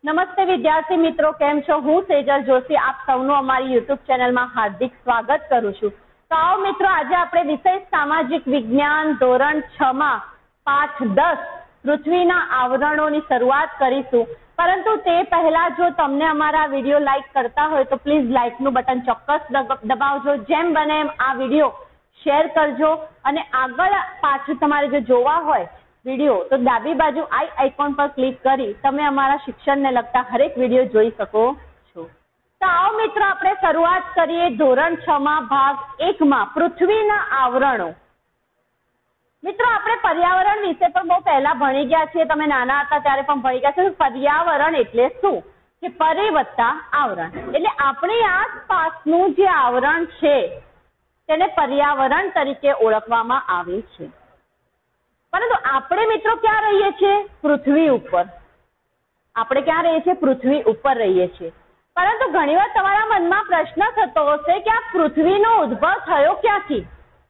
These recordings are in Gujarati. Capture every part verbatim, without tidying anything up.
નમસ્તે વિદ્યાર્થી મિત્રો, કેમ છો? હું સેજલ જોશી આપ સૌનું અમારી યુટ્યુબ ચેનલમાં હાર્દિક સ્વાગત કરું છું. તો આવો મિત્રો, આજે આપણે વિષય સામાજિક વિજ્ઞાન ધોરણ છ માં પાઠ દસ પૃથ્વીના આવરણોની શરૂઆત કરીશું. પરંતુ તે પહેલા જો તમને અમારા વિડીયો લાઈક કરતા હોય તો પ્લીઝ લાઈકનું બટન ચોક્કસ દબાવજો. જેમ બને એમ આ વિડીયો શેર કરજો અને આગળ પાછું તમારે જો જોવા હોય વિડીયો તો ડાબી બાજુ આઈ આઇકોન પર ક્લિક કરી તમે અમારા શિક્ષણને લગતા હરેક વિડીયો જોઈ શકો છો. તો આવો મિત્રો, આપણે શરૂઆત કરીએ ધોરણ છ માં ભાગ એક માં પૃથ્વીના આવરણો. મિત્રો, આપણે પર્યાવરણ વિશે પણ બહુ પહેલા ભણી ગયા છીએ. તમે નાના હતા ત્યારે પણ ભણી ગયા છો. પર્યાવરણ એટલે શું? કે પરી વત્તા આવરણ, એટલે આપણી આસપાસનું જે આવરણ છે તેને પર્યાવરણ તરીકે ઓળખવામાં આવે છે. પરંતુ આપણે મિત્રો ક્યાં રહીએ છીએ? પૃથ્વી ઉપર. આપણે ક્યાં રહીએ છીએ? પૃથ્વી ઉપર રહીએ છીએ. પરંતુ ઘણીવાર તમારા મનમાં પ્રશ્ન થતો હશે કે આ પૃથ્વીનો ઉદ્ભવ થયો ક્યાંથી?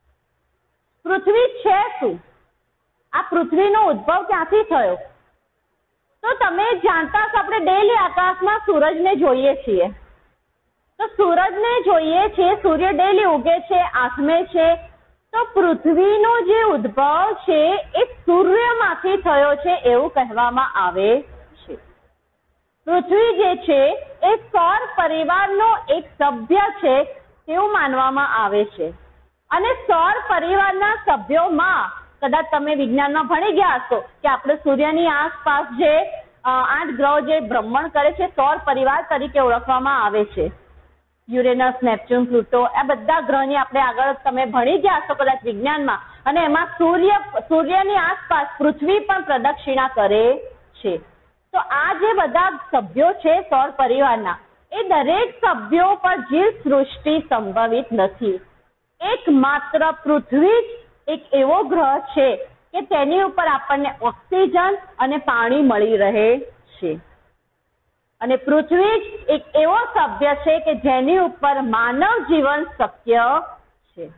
પૃથ્વી છે શું? આ પૃથ્વીનો ઉદ્ભવ ક્યાંથી થયો? તો તમે જાણતા હશો, આપણે ડેલી આકાશમાં સૂરજને જોઈએ છીએ. તો સૂરજને જોઈએ છીએ, સૂર્ય ડેલી ઉગે છે, આથમે છે. તો પૃથ્વીનો જે ઉદ્ભવ છે એ સૂર્યમાંથી થયો છે એવું કહેવામાં આવે છે. પૃથ્વી જે છે એ સૌર પરિવારનો એક સભ્ય છે તેવું માનવામાં આવે છે. અને સૌર પરિવારના સભ્યોમાં કદાચ તમે વિજ્ઞાનમાં ભણી ગયા હશો કે આપણે સૂર્યની આસપાસ જે આઠ ગ્રહો જે ભ્રમણ કરે છે સૌર પરિવાર તરીકે ઓળખવામાં આવે છે. યુરેનસ, નેપચ્યુન, પ્લુટો, આ બધા ગ્રહની આપણે આગળ તમે ભણી ગયા છો કદાચ વિજ્ઞાનમાં. અને એમાં સૂર્ય સૂર્યની આસપાસ પૃથ્વી પણ પ્રદક્ષિણા કરે છે. તો આ જે બધા સભ્યો છે સૌર પરિવારના, એ દરેક સભ્યો પર જીવ સૃષ્ટિ સંભવિત નથી. એકમાત્ર પૃથ્વી જ એક એવો ગ્રહ છે કે તેની ઉપર આપણને ઓક્સિજન અને પાણી મળી રહે છે. અને પૃથ્વી જ એક એવો સભ્ય છે કે જેની ઉપર માનવ જીવન શક્ય છે.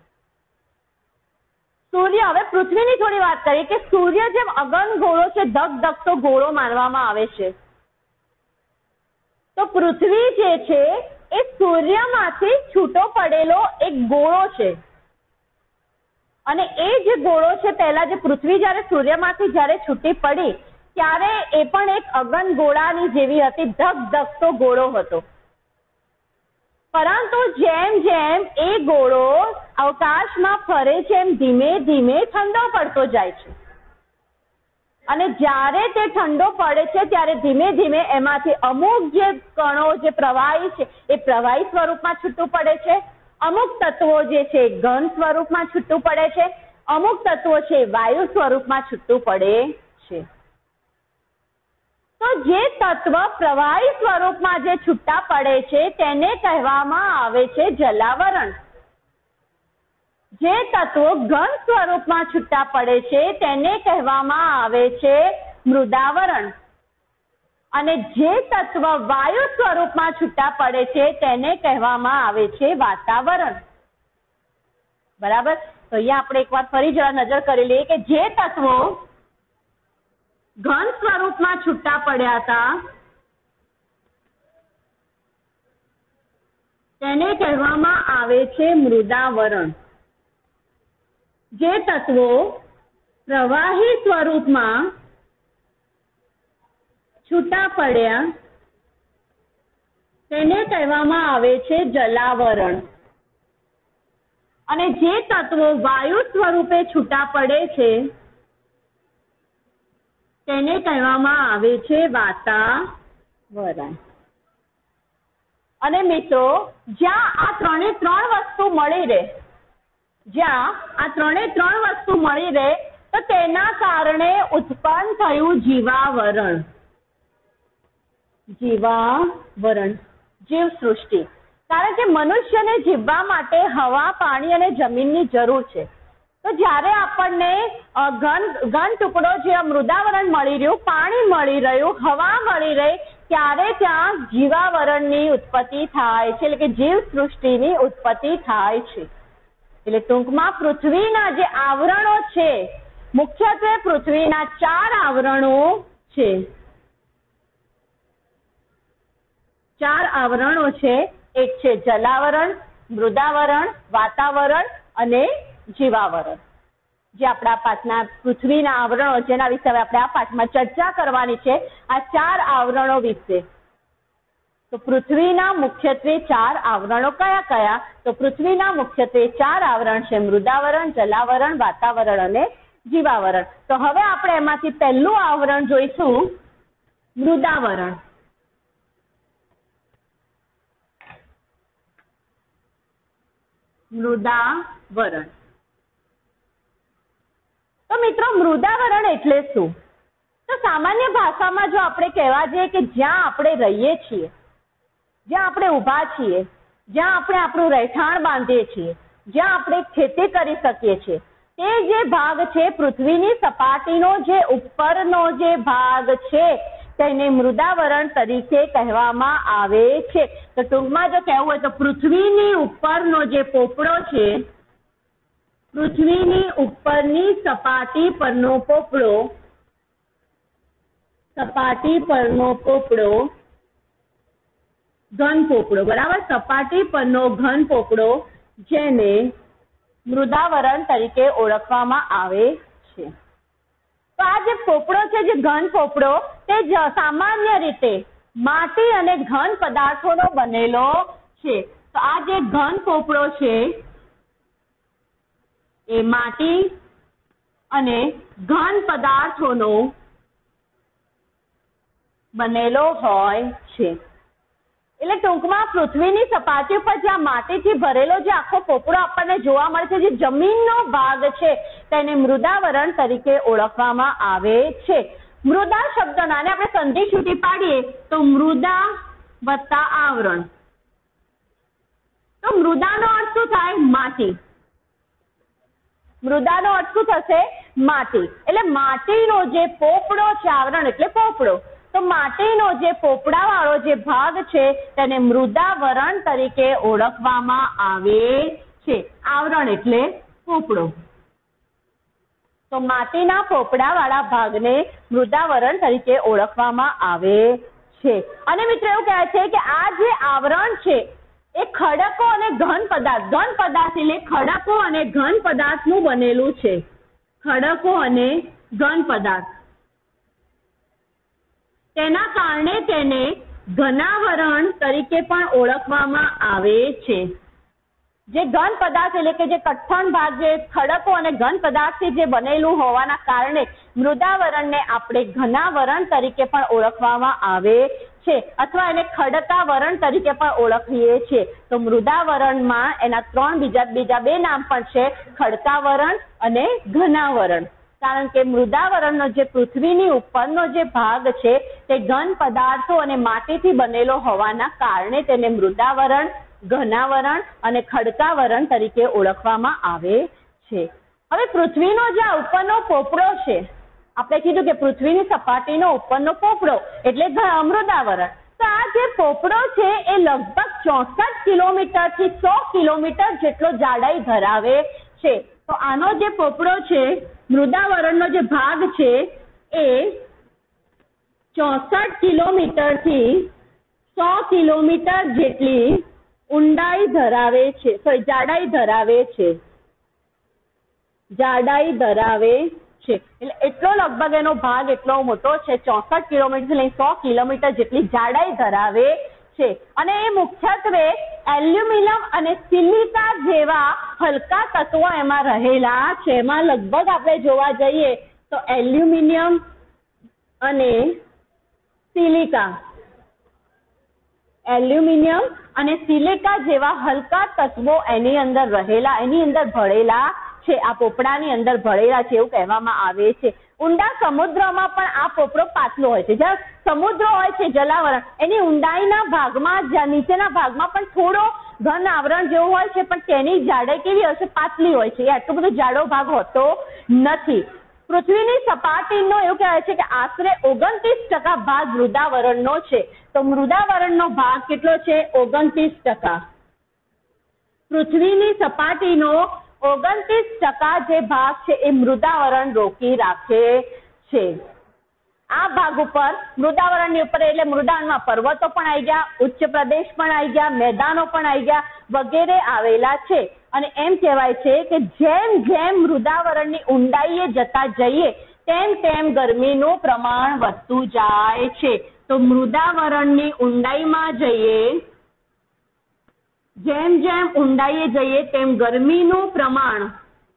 સૂર્ય, હવે પૃથ્વીની થોડી વાત કરીએ કે સૂર્ય જેમ અગન ગોળો છે, ધગધગતો ગોળો માનવામાં આવે છે. તો પૃથ્વી જે છે એ સૂર્યમાંથી છૂટો પડેલો એક ગોળો છે. અને એ જે ગોળો છે, પહેલા જે પૃથ્વી જ્યારે સૂર્યમાંથી જ્યારે છૂટી પડી ત્યારે એ પણ એક અગન ગોળાની જેવી હતી, ધગધગતો ગોળો હતો. પરંતુ જેમ જેમ એ ગોળો અવકાશમાં ફરે છે એમ ધીમે ધીમે ઠંડો પડતો જાય છે. અને જ્યારે તે ઠંડો પડે છે ત્યારે ધીમે ધીમે એમાંથી અમુક જે કણો જે પ્રવાહી છે એ પ્રવાહી સ્વરૂપમાં છૂટું પડે છે. અમુક તત્વો જે છે ઘન સ્વરૂપમાં છૂટું પડે છે. અમુક તત્વો છે વાયુ સ્વરૂપમાં છૂટું પડે છે. તો જે તત્વ પ્રવાહી સ્વરૂપમાં જે છૂટા પડે છે તેને કહેવામાં આવે છે જલાવરણ. જે તત્વો ઘન સ્વરૂપમાં છૂટા પડે છે તેને કહેવામાં આવે છે મૃદાવરણ. અને જે તત્વ વાયુ સ્વરૂપમાં છૂટા પડે છે તેને કહેવામાં આવે છે વાતાવરણ. બરાબર? તો અહીંયા આપણે એકવાર ફરી જરા નજર કરી લઈએ કે જે તત્વો ઘન સ્વરૂપમાં છૂટા પડ્યા હતા તેને કહેવામાં આવે છે મૃદાવરણ. જે તત્વો પ્રવાહી સ્વરૂપમાં છૂટા પડ્યા તેને કહેવામાં આવે છે જલાવરણ. અને જે તત્વો વાયુ સ્વરૂપે છૂટા પડે છે તેને કહેવામાં આવે છે વાતાવરણ. અને મિત્રો, જ્યાં આ ત્રણે ત્રણ વસ્તુ મળી રહે જ્યાં આ ત્રણે ત્રણ વસ્તુ મળી રહે તો તેના કારણે ઉત્પન્ન થયું જીવાવરણ. જીવાવરણ, જીવ સૃષ્ટિ. કારણ કે મનુષ્યને જીવવા માટે હવા, પાણી અને જમીનની જરૂર છે. તો જ્યારે આપણને ઘન ઘન ટુકડો જે મૃદાવરણ મળી રહ્યું, પાણી મળી રહ્યું, હવા મળી રહી, ત્યારે ત્યાં જીવાવરણની ઉત્પત્તિ થાય છે, એટલે કે જીવ સૃષ્ટિની ઉત્પત્તિ થાય છે. એટલે ટૂંકમાં પૃથ્વીના જે આવરણો છે, મુખ્યત્વે પૃથ્વીના ચાર આવરણો છે. ચાર આવરણો છે. એક છે જલાવરણ, મૃદાવરણ, વાતાવરણ અને જીવાવરણ. જે આપણા પાઠના પૃથ્વીના આવરણો, જેના વિશે હવે આપણે આ પાઠમાં ચર્ચા કરવાની છે, આ ચાર આવરણો વિશે. તો પૃથ્વીના મુખ્યત્વે ચાર આવરણો કયા કયા? તો પૃથ્વીના મુખ્યત્વે ચાર આવરણ છે, મૃદાવરણ, જલાવરણ, વાતાવરણ અને જીવાવરણ. તો હવે આપણે એમાંથી પહેલું આવરણ જોઈશું, મૃદાવરણ. મૃદાવરણ. તો મિત્રો, મૃદાવરણ એટલે શું? તો સામાન્ય ભાષામાં જો આપણે કહેવા જઈએ કે જ્યાં આપણે રહીએ છીએ, જ્યાં આપણે ઊભા છીએ, જ્યાં આપણે આપણું રહેઠાણ બાંધીએ છીએ, જ્યાં આપણે ખેતી કરી શકીએ છીએ, તે જે ભાગ છે, પૃથ્વીની સપાટીનો જે ઉપરનો જે ભાગ છે, તેને મૃદાવરણ તરીકે કહેવામાં આવે છે. તો ટૂંકમાં જો કહેવું હોય તો પૃથ્વીની ઉપરનો જે પોપડો છે, પૃથ્વીની ઉપરની સપાટી પરનો પોપડો, સપાટી પરનો પોપડો, ઘન પોપડો, બરાબર, સપાટી પરનો ઘન પોપડો, જેને મૃદાવરણ તરીકે ઓળખવામાં આવે છે. તો આ જે પોપડો છે, જે ઘન પોપડો, તે સામાન્ય રીતે માટી અને ઘન પદાર્થોનો બનેલો છે. તો આ જે ઘન પોપડો છે એ માટી અને ઘન પદાર્થોનો બનેલો હોય છે. એટલે ટૂંકમાં પૃથ્વીની સપાટી પર જ્યાં માટીથી ભરેલો જે આખો પોપડો આપણને જોવા મળે છે, જે જમીનનો ભાગ છે, તેને મૃદાવરણ તરીકે ઓળખવામાં આવે છે. મૃદા શબ્દના આને આપણે સંધિ છૂટી પાડીએ તો મૃદા વત્તા આવરણ. તો મૃદાનો અર્થ શું થાય? માટી. મૃદાનો અર્થ શું થશે? માટી. એટલે માટીનો જે પોપડો છે, આવરણ એટલે પોપડો, તો માટીનો જે પોપડા વાળો જે ભાગ છે, તેને મૃદાવરણ તરીકે ઓળખવામાં આવે છે. આવરણ એટલે પોપડો. તો માટીના પોપડા વાળા ભાગને મૃદાવરણ તરીકે ઓળખવામાં આવે છે. અને મિત્રો એવું કહે છે કે આ જે આવરણ છે એ ખડકો અને ઘન પદાર્થ, ઘન પદાર્થ એટલે ખડકો અને ઘન પદાર્થનું બનેલું છે. ખડકો અને ઘન પદાર્થ, તેના કારણે તેને ઘનાવરણ તરીકે પણ ઓળખવામાં આવે છે. જે ઘન પદાર્થ એટલે કે જે કઠણ ભાગ, જે ખડકો અને ઘન પદાર્થથી જે બનેલું હોવાના કારણે મૃદાવરણને આપણે ઘનાવરણ તરીકે પણ ઓળખવામાં આવે છે, અથવા એને ખડકાવરણ તરીકે પણ ઓળખીએ છીએ. તો મૃદાવરણમાં એના ત્રણ બીજા બીજા બે નામ પણ છે, ખડકાવરણ અને ઘનાવરણ. કારણ કે મૃદાવરણનો જે પૃથ્વીની ઉપરનો જે ભાગ છે તે ઘન પદાર્થો અને માટીથી બનેલો હોવાના કારણે તેને મૃદાવરણ, ઘનાવરણ અને ખડકાવરણ તરીકે ઓળખવામાં આવે છે. હવે પૃથ્વીનો જે આ ઉપરનો પોપડો છે, આપણે કીધું કે પૃથ્વીની સપાટીનો ઉપરનો પોપડો એટલે મૃદાવરણ. તો આ જે પોપડો છે એ લગભગ ચોસઠ કિલોમીટર થી સો કિલોમીટર જેટલો જાડાઈ ધરાવે છે. તો આનો જે પોપડો છે, મૃદાવરણનો જે ભાગ છે, એ ચોસઠ કિલોમીટર થી સો કિલોમીટર જેટલી ઊંડાઈ ધરાવે છે, સોરી જાડાઈ ધરાવે છે, જાડાઈ ધરાવે છે. એટલે એટલો લગભગ એનો ભાગ એટલો મોટો છે, ચોસઠ કિલોમીટર લઈ સો કિલોમીટર જેટલી જાડાઈ ધરાવે છે. અને એ મુખ્યત્વે એલ્યુમિનિયમ અને સિલિકા જેવા હલકા તત્વો એમાં રહેલા છે. એમાં લગભગ આપણે જોવા જઈએ તો એલ્યુમિનિયમ અને સિલિકા, એલ્યુમિનિયમ અને સિલિકા જેવા હલકા તત્વો એની અંદર રહેલા, એની અંદર ભળેલા છે, આ પોપડાની અંદર ભળેલા છે એવું કહેવામાં આવે છે. ઊંડા સમુદ્રમાં પણ આ પોપડો પાતળો હોય છે. જ્યાં સમુદ્ર હોય છે, જલાવરણ, એની ઊંડાઈના ભાગમાં, જ્યાં નીચેના ભાગમાં પણ થોડો ઘન આવરણ જેવું હોય છે, પણ તેની જાડાઈ કેવી હોય છે? પાતળી હોય છે. એ આટલો બધો જાડો ભાગ હોતો નથી. પૃથ્વીની સપાટીનો એવું કહેવાય છે કે આશરે ઓગણત્રીસ ટકા ભાગ મૃદાવરણનો છે. તો મૃદાવરણનો ભાગ કેટલો છે? ઓગણત્રીસ ટકા. પૃથ્વીની સપાટીનો ઓગણત્રીસ ટકા જે ભાગ છે એ મૃદાવરણ રોકી રાખે છે. આ ભાગ ઉપર મૃદાવરણની ઉપર એટલે મૃદાવરણમાં પર્વતો પણ આવી ગયા, ઉચ્ચ પ્રદેશ પણ આવી ગયા, મેદાનો પણ આવી ગયા વગેરે આવેલા છે. અને એમ કહેવાય છે કે જેમ જેમ મૃદાવરણની ઊંડાઈએ જતા જઈએ તેમ તેમ ગરમીનું પ્રમાણ વધતું જાય છે. તો મૃદાવરણની ઊંડાઈમાં જઈએ, જેમ જેમ ઊંડાઈએ જઈએ તેમ ગરમીનું પ્રમાણ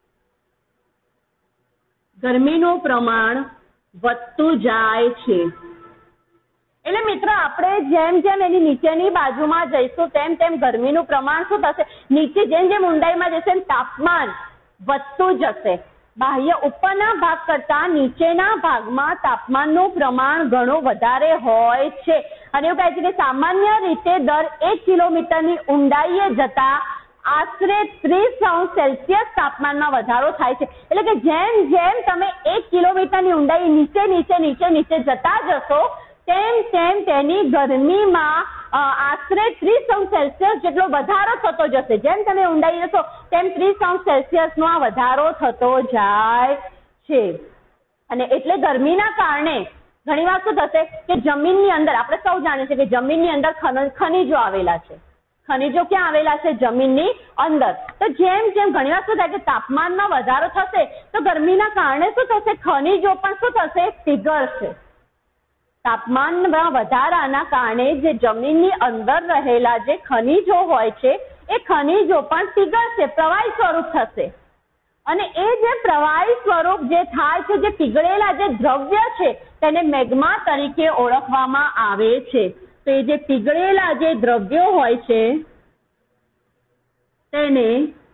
ગરમીનું પ્રમાણ વધતું જાય છે. એટલે મિત્રો આપણે જેમ જેમ એની નીચેની બાજુમાં જઈશું તેમ તેમ ગરમીનું પ્રમાણ શું થશે, નીચે જેમ જેમ ઊંડાઈમાં જશે તાપમાન વધતું જશે. બાહ્ય ઉપરના ભાગ કરતા નીચેના ભાગમાં તાપમાનનું પ્રમાણ ઘણું વધારે હોય છે. અને એવું કહે છે કે સામાન્ય રીતે દર એક કિલોમીટરની ઊંડાઈએ જતા આશરે ત્રીસ અંશ સેલ્સિયસ તાપમાનમાં વધારો થાય છે. એટલે કે જેમ જેમ તમે એક કિલોમીટરની ઊંડાઈ નીચે નીચે નીચે નીચે જતા જશો તેમ તેમ તેની ગરમીમાં આશરે ત્રીસ અંશ સેલ્સિયસ જેટલો વધારો થતો જશે. જેમ તમે ઊંડાઈ જશો તેમ ત્રીસ અંશ સેલ્સિયસ નો આ વધારો થતો જાય છે. અને એટલે ગરમીના કારણે ઘણી વાર શું થશે કે જમીનની અંદર, આપણે સૌ જાણીએ છીએ કે જમીનની અંદર ખનિજો આવેલા છે. ખનિજો ક્યાં આવેલા છે? જમીનની અંદર. તો જેમ જેમ ઘણી વાર શું થાય કે તાપમાનમાં વધારો થશે તો ગરમીના કારણે શું થશે, ખનિજો પણ શું થશે, પીગળશે. તાપમાનમાં વધારાના કારણે જે જમીનની અંદર રહેલા જે ખનિજો હોય છે એ ખનિજો પણ પીગળશે, પ્રવાહી સ્વરૂપ થશે. અને એ જે પ્રવાહી સ્વરૂપ જે થાય છે, જે પીગળેલા જે દ્રવ્ય છે તેને મેગ્મા તરીકે ઓળખવામાં આવે છે. તો એ જે પીગળેલા જે દ્રવ્યો હોય છે તેને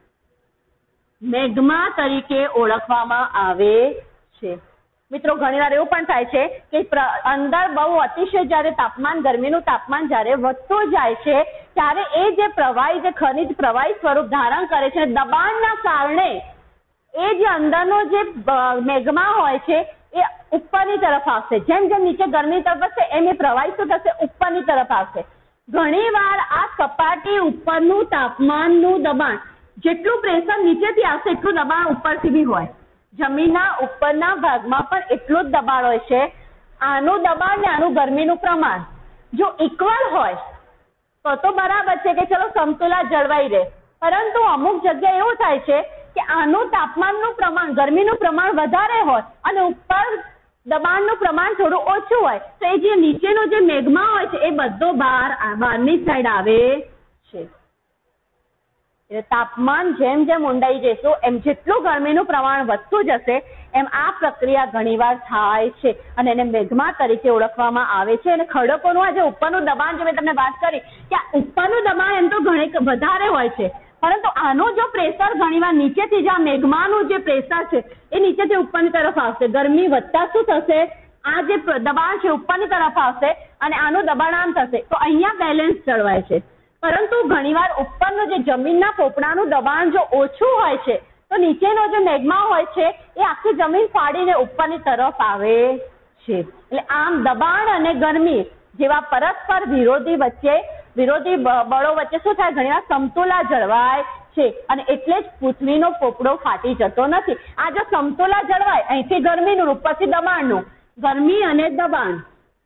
મેગ્મા તરીકે ઓળખવામાં આવે છે. મિત્રો ઘણી વાર એવું પણ થાય છે કે અંદર બહુ અતિશય જયારે તાપમાન, ગરમીનું તાપમાન જયારે વધતું જાય છે ત્યારે એ જે પ્રવાહી, જે ખનિજ પ્રવાહી સ્વરૂપ ધારણ કરે છે, દબાણના કારણે એ જે અંદરનો જે મેગ્મા હોય છે એ ઉપરની તરફ આવશે. જેમ જેમ નીચે ગરમી તરફ હશે એમ એ પ્રવાહી શું થશે, ઉપરની તરફ આવશે. ઘણી વાર આ સપાટી ઉપરનું તાપમાનનું દબાણ, જેટલું પ્રેશર નીચેથી આવશે એટલું દબાણ ઉપરથી બી હોય. જમીનના ઉપરના ભાગમાં પણ એટલું જ દબાણ હોય છે. આનું દબાણ ને આનું ગરમીનું પ્રમાણ જો ઇક્વલ હોય તો તો બરાબર છે કે ચલો સમતુલા જળવાઈ રહે. પરંતુ અમુક જગ્યાએ એવું થાય છે કે આનું તાપમાનનું પ્રમાણ, ગરમીનું પ્રમાણ વધારે હોય અને ઉપર દબાણનું પ્રમાણ થોડું ઓછું હોય તો એ જે નીચેનો જે મેગ્મા હોય છે એ બધો બહાર બહારની સાઈડ આવે છે. એટલે તાપમાન જેમ જેમ ઊંડાઈ જઈશું એમ જેટલું ગરમીનું પ્રમાણ વધતું જશે એમ આ પ્રક્રિયા ઘણીવાર થાય છે અને એને મેગ્મા તરીકે ઓળખવામાં આવે છે. અને ખડકોનું આ જે ઉપરનું દબાણ, જે મેં તમને વાત કરી કે આ ઉપરનું દબાણ એમ તો ઘણી વધારે હોય છે, પરંતુ આનું જો પ્રેશર ઘણીવાર નીચેથી, જે મેગ્માનું જે પ્રેશર છે એ નીચેથી ઉપરની તરફ આવશે. ગરમી વધતા શું થશે, આ જે દબાણ છે ઉપરની તરફ આવશે અને આનું દબાણ આમ થશે. તો અહીંયા બેલેન્સ જળવાય છે. પરંતુ ઘણીવાર ઉપરનું જે જમીનના પોપડાનું દબાણ જો ઓછું હોય છે તો નીચેનો જે મેગ્મા હોય છે એ આખી જમીન ફાડીને ઉપરની તરફ આવે છે. એટલે આમ દબાણ અને ગરમી જેવા પરસ્પર વિરોધી વચ્ચે વિરોધી બળો વચ્ચે શું થાય, ઘણીવાર સમતુલા જળવાય છે. અને એટલે જ પૃથ્વીનો પોપડો ફાટી જતો નથી. આ જો સમતુલા જળવાય, અહીંથી ગરમીનું, ઉપરથી દબાણનું, ગરમી અને દબાણ,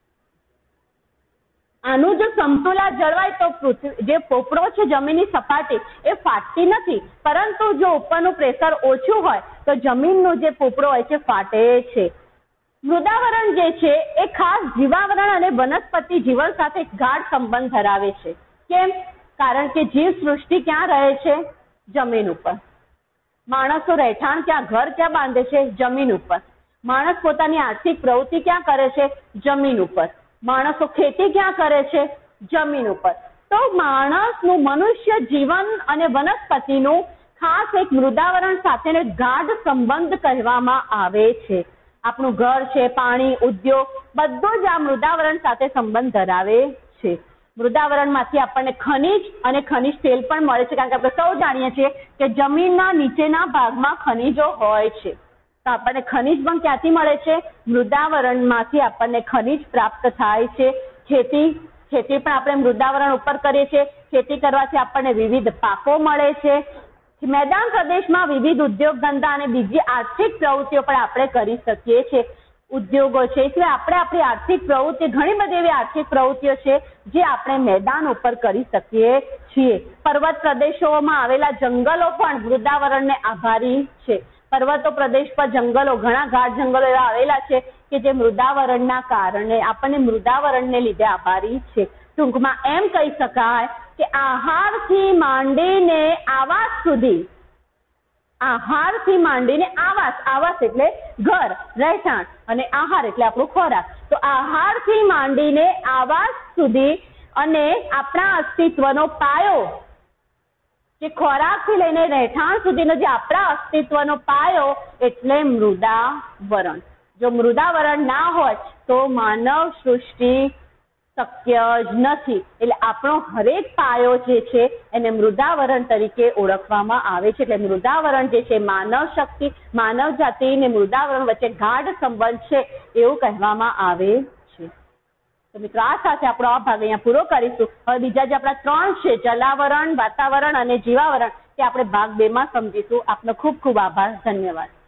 આનું જો સમતુલા જળવાય તો પૃથ્વી જે પોપડો છે જમીનની સપાટી એ ફાટતી નથી. પરંતુ જો ઉપરનું પ્રેશર ઓછું હોય તો જમીનનો જે પોપડો હોય છે ફાટે છે. મૃદાવરણ જે છે એ ખાસ જીવાવરણ અને વનસ્પતિ જીવન સાથે ગાઢ સંબંધ ધરાવે છે. કેમ? કારણ કે જીવ સૃષ્ટિ ક્યાં રહે છે? જમીન ઉપર. માણસો રહેઠાણ ક્યાં, ઘર ક્યાં બાંધે છે? જમીન ઉપર. માણસ પોતાની આર્થિક પ્રવૃત્તિ ક્યાં કરે છે? જમીન ઉપર. માણસો ખેતી ક્યાં કરે છે? જમીન ઉપર. તો માણસનું, મનુષ્ય જીવન અને વનસ્પતિનું ખાસ એક મૃદાવરણ સાથેનો ગાઢ સંબંધ કહેવામાં આવે છે. આપણું ઘર છે, પાણી, ઉદ્યોગ બધું જ આ મૃદાવરણ સાથે સંબંધ ધરાવે છે. મૃદાવરણમાંથી આપણને ખનિજ અને ખનિજ તેલ પણ મળે છે, કારણ કે આપણે સૌ જાણીએ છીએ કે જમીનના નીચેના ભાગમાં ખનિજો હોય છે. તો આપણને ખનિજ પણ ક્યાંથી મળે છે? મૃદાવરણમાંથી આપણને ખનિજ પ્રાપ્ત થાય છે. ખેતી ખેતી પણ આપણે મૃદાવરણ ઉપર કરીએ છીએ. ખેતી કરવાથી આપણને વિવિધ પાકો મળે છે. મેદાન પ્રદેશમાં વિવિધ ઉદ્યોગ ધંધા અને બીજી આર્થિક પ્રવૃત્તિઓ પણ આપણે કરી શકીએ છીએ. ઉદ્યોગો છે, એટલે આપણે આપણી આર્થિક પ્રવૃત્તિ, ઘણી બધી એવી આર્થિક પ્રવૃત્તિઓ છે જે આપણે મેદાન ઉપર કરી શકીએ છીએ. પર્વત પ્રદેશોમાં આવેલા જંગલો પણ મૃદાવરણને આભારી છે. પર્વતો પ્રદેશ પર જંગલો, ઘણા ગાઢ જંગલો એવા આવેલા છે કે જે મૃદાવરણના કારણે, આપણને મૃદાવરણને લીધે આભારી છે. ટૂંકમાં એમ કહી શકાય કે આહારથી માંડીને આવાસ સુધી, આહારથી માંડીને આવાસ, આવાસ એટલે ઘર, રહેઠાણ, અને આહાર એટલે આપણો ખોરાક. તો આહારથી માંડીને આવાસ સુધી અને આપણા અસ્તિત્વનો પાયો, જે ખોરાકથી લઈને રહેઠાણ સુધીનો જે આપણા અસ્તિત્વનો પાયો એટલે મૃદાવરણ. જો મૃદાવરણ ના હોય તો માનવ સૃષ્ટિ શક્ય જ નથી. એટલે આપણો હરેક પાયો જે છે એને મૃદાવરણ તરીકે ઓળખવામાં આવે છે. એટલે મૃદાવરણ જે છે, માનવ શક્તિ, માનવ જાતિ અને મૃદાવરણ વચ્ચે ગાઢ સંબંધ છે એવું કહેવામાં આવે છે. તો મિત્રો, આ સાથે આપણો આ ભાગ અહીંયા પૂરો કરીશું. હવે બીજા જે આપણા ત્રણ છે, જલાવરણ, વાતાવરણ અને જીવાવરણ, તે આપણે ભાગ બે માં સમજીશું. આપનો ખૂબ ખૂબ આભાર. ધન્યવાદ.